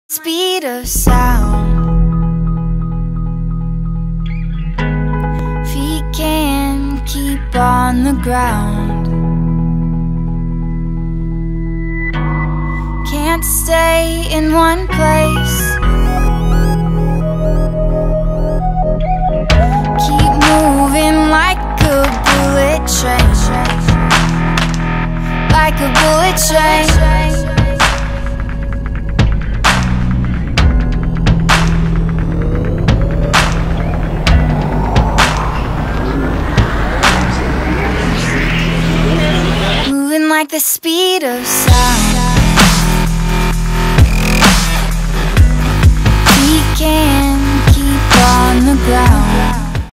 Speed of sound, feet can't keep on the ground. Can't stay in one place. Keep moving like a bullet train, like a bullet train. Like the speed of sound, we can keep on the ground.